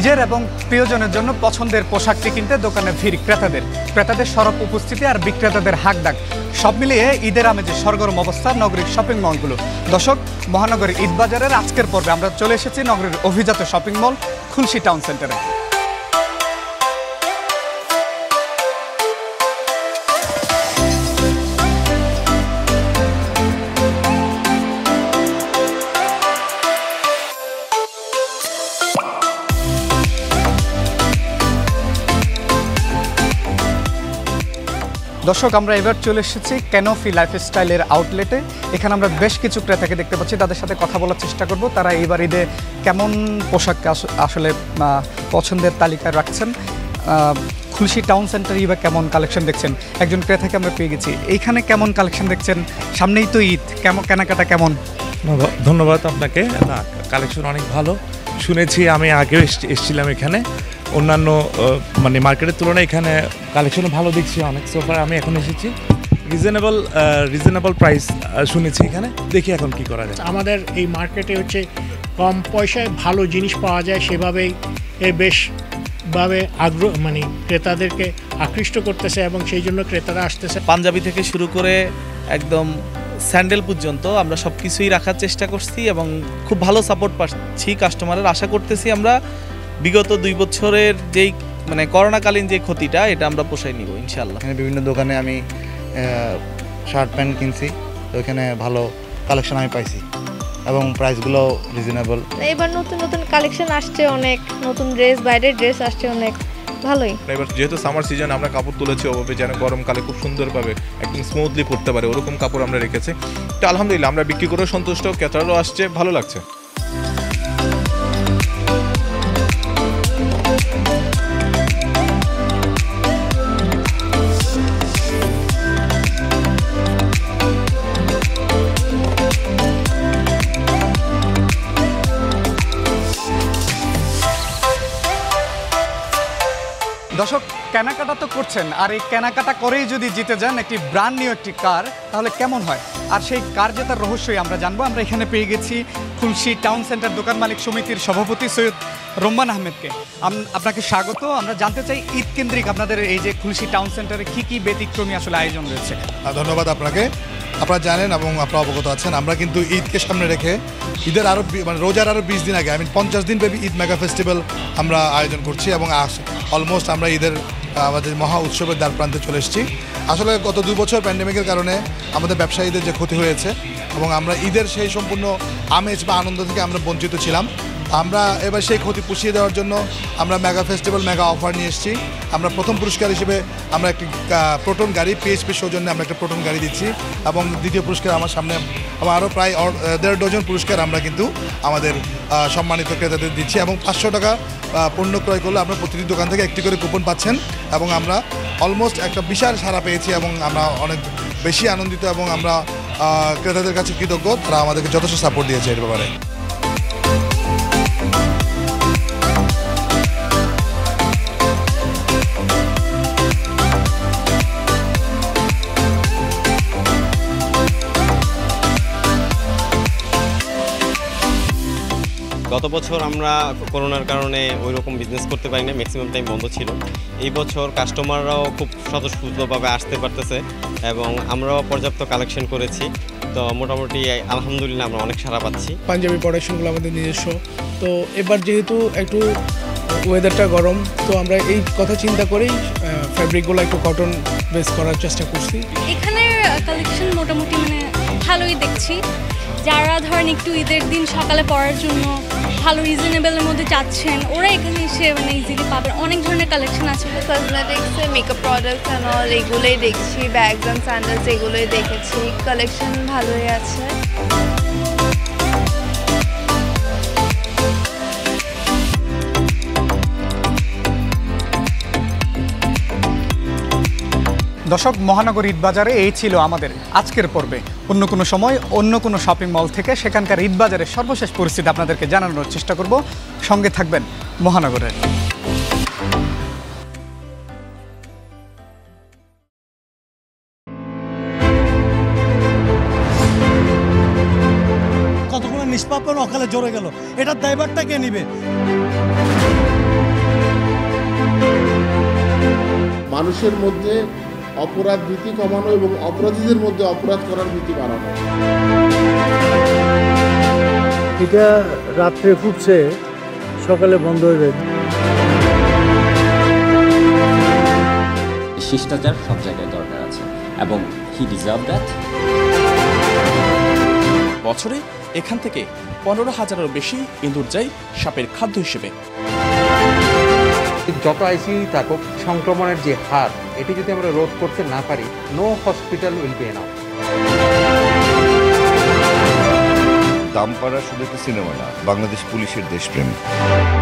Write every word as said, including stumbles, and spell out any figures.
নিজের এবং প্রিয়জনের জন্য পছন্দের পোশাকটি কিনতে দোকানে ভিড় ক্রেতাদের ক্রেতাদের সরব উপস্থিতি আর বিক্রেতাদের হাকডাক সব মিলিয়ে ঈদের আমেজে সরগরম অবস্থা নগরীর শপিং মলগুলো। দর্শক, মহানগরীর ঈদ বাজারের আজকের পর্বে আমরা চলে এসেছি নগরীর অভিজাত শপিং মল খুলশী টাউন সেন্টারে। দর্শক, আমরা এবার চলে এসেছি ক্যানোফি লাইফস্টাইলের আউটলেটে। এখানে আমরা বেশ কিছু ক্রেতাকে দেখতে পাচ্ছি, তাদের সাথে কথা বলার চেষ্টা করব তারা এইবার ঈদে কেমন পোশাক আসলে পছন্দের তালিকায় রাখছেন, খুলশী টাউন সেন্টারে এবার কেমন কালেকশন দেখছেন। একজন ক্রেতাকে আমরা পেয়ে গেছি। এইখানে কেমন কালেকশন দেখছেন? সামনেই তো ঈদ, কেমন কেনাকাটা কেমন? ধন্যবাদ আপনাকে। না, কালেকশন অনেক ভালো। শুনেছি, আমি আগেও এসেছিলাম এখানে, অন্যান্য মানে মার্কেটের তুলনায় এখানে কালেকশনও ভালো দেখছি অনেক। সোফার আমি এখন এসেছি, রিজনেবল রিজনেবল প্রাইস শুনেছি এখানে, দেখি এখন কি করা যায়। আমাদের এই মার্কেটে হচ্ছে কম পয়সায় ভালো জিনিস পাওয়া যায়, সেভাবেই বেশভাবে আগ্রহ মানে ক্রেতাদেরকে আকৃষ্ট করতেছে এবং সেই জন্য ক্রেতারা আসতেছে। পাঞ্জাবি থেকে শুরু করে একদম স্যান্ডেল পর্যন্ত আমরা সব কিছুই রাখার চেষ্টা করছি এবং খুব ভালো সাপোর্ট পাচ্ছি কাস্টমারের। আশা করতেছি আমরা বিগত দুই বছরের যেই মানে করোনাকালীন যে ক্ষতিটা, এটা আমরা পোষাই নিব ইনশাল্লাহ। এখানে বিভিন্ন দোকানে আমি শার্ট প্যান্ট কিনছি, তো এখানে ভালো কালেকশন আমি পাইছি এবং প্রাইসগুলো রিজনেবল। এবার নতুন নতুন কালেকশন আসছে, অনেক নতুন ড্রেস, বাইরের ড্রেস আসছে অনেক ভালোই। এবার যেহেতু সামার সিজন, আমরা কাপড় তুলেছি ওভাবে যেন গরমকালে খুব সুন্দরভাবে একদম স্মুথলি পরতে পারে ওরকম কাপড় আমরা রেখেছি। তো আলহামদুলিল্লাহ আমরা বিক্রি করেও সন্তুষ্ট, ক্রেতারাও আসছে, ভালো লাগছে। দর্শক, কেনাকাটা তো করছেন, আর এই কেনাকাটা করেই যদি জিতে যান একটি ব্র্যান্ড নিউ একটি কার, তাহলে কেমন হয়? আর সেই কার জেতার রহস্যই আমরা জানবো। আমরা এখানে পেয়ে গেছি খুলশী টাউন সেন্টার দোকান মালিক সমিতির সভাপতি সৈয়দ রোম্মান আহমেদকে। আপনাকে স্বাগত। আমরা জানতে চাই ঈদ কেন্দ্রিক আপনাদের এই যে খুলশী টাউন সেন্টারে কী কী ব্যতিক্রমী আসলে আয়োজন রয়েছে। ধন্যবাদ আপনাকে। আপনারা জানেন এবং আপনারা অবগত আছেন, আমরা কিন্তু ঈদকে সামনে রেখে ঈদের আরও মানে রোজার আরও বিশ দিন আগে আমি পঞ্চাশ দিন ব্যাপী ঈদ মেগা ফেস্টিভ্যাল আমরা আয়োজন করছি এবং অলমোস্ট আমরা ঈদের আমাদের মহা উৎসবের দ্বার প্রান্তে চলে এসেছি। আসলে গত দুই বছর প্যান্ডেমিকের কারণে আমাদের ব্যবসায়ীদের যে ক্ষতি হয়েছে এবং আমরা ঈদের সেই সম্পূর্ণ আমেজ বা আনন্দ থেকে আমরা বঞ্চিত ছিলাম। আমরা এবার সেই ক্ষতি পুষিয়ে দেওয়ার জন্য আমরা মেগা ফেস্টিভ্যাল মেগা অফার নিয়ে এসেছি। আমরা প্রথম পুরস্কার হিসেবে আমরা একটি প্রোটন গাড়ি, পিএইচপি সৌজন্যে আমরা একটা প্রোটন গাড়ি দিচ্ছি এবং দ্বিতীয় পুরস্কার আমার সামনে আমার আরও প্রায় দেড় ডজন পুরস্কার আমরা কিন্তু আমাদের সম্মানিত ক্রেতাদের দিচ্ছি এবং পাঁচশো টাকা পণ্য ক্রয় করলে আপনার প্রতিটি দোকান থেকে একটি করে কুপন পাচ্ছেন এবং আমরা অলমোস্ট একটা বিশাল সাড়া পেয়েছি এবং আমরা অনেক বেশি আনন্দিত এবং আমরা ক্রেতাদের কাছে কৃতজ্ঞ, তারা আমাদেরকে যথেষ্ট সাপোর্ট দিয়েছে এর ব্যাপারে। গত বছর আমরা করোনার কারণে ওই রকম বিজনেস করতে পারি না, ম্যাক্সিমাম টাইম বন্ধ ছিল। এই বছর কাস্টমাররাও খুব স্বতঃস্ফূর্তভাবে আসতে পারতেছে এবং আমরাও পর্যাপ্ত কালেকশন করেছি। তো মোটামুটি আলহামদুলিল্লাহ আমরা অনেক সাড়া পাচ্ছি। পাঞ্জাবি প্রোডাকশনগুলো আমাদের নিজস্ব, তো এবার যেহেতু একটু ওয়েদারটা গরম, তো আমরা এই কথা চিন্তা করেই ফ্যাব্রিকগুলো একটু কটন বেস করার চেষ্টা করছি। এখানে কালেকশন মোটামুটি মানে ভালোই দেখছি। যারা ধরেন একটু ঈদের দিন সকালে পরার জন্য ভালো রিজনেবলের মধ্যে চাচ্ছেন, ওরা এখানে এসে মানে ইজিলি পাবেন। অনেক ধরনের কালেকশন আছে, কসমেটিক্সে মেকআপ প্রোডাক্টস অ্যান্ড অল এগুলোই দেখছি, ব্যাগস অ্যান্ড স্যান্ডেলস এগুলোই দেখেছি। কালেকশন ভালোই আছে। দর্শক, মহানগর ঈদ বাজারে এই ছিল আমাদের আজকের পর্বে। অন্য কোনো সময় অন্য কোনো শপিং মল থেকে সেখানকার ঈদ বাজারের সর্বশেষ পরিস্থিতি আপনাদেরকে জানানোর চেষ্টা করব। সঙ্গে থাকবেন মহানগরের। কতগুলো নিষ্পাপ অকালে জড়ে গেল, এটার দায়ভারটা কে নিবে? মানুষের মধ্যে অপরাধ ভীতি কমানো এবং অপরাধীদের মধ্যে অপরাধ করার ভীতি বাড়ানো। এটা রাত্রে ফুটছে, সকালে বন্ধ হয়ে যায়। শিষ্টাচার সব জায়গায় দরকার আছে এবং হি ডিজার্ভ দ্যাট। বছরে এখান থেকে পনেরো হাজারেরও বেশি ইঁদুর যায় সাপের খাদ্য হিসেবে। যত আইসিইউ থাকুক, সংক্রমণের যে হার, এটি যদি আমরা রোধ করতে না পারি, no hospital will be enough. Dampara শুধু একটা সিনেমা না, বাংলাদেশ পুলিশের দেশপ্রেম।